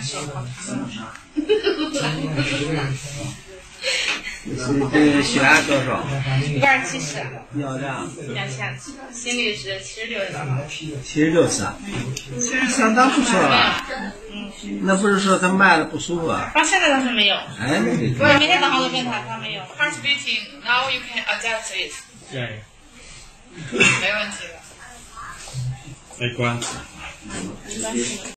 受，好疼。 这血压多少 170， 药量 2000，心率是76多少 ？76次，相当不错了。那不是说他脉了不舒服啊？ 现在倒是没有。 哎，那得。 我每天早上都问他，他没有。Heart beating, now you can adjust it。 对。 没问题的。 没关系。 没关系。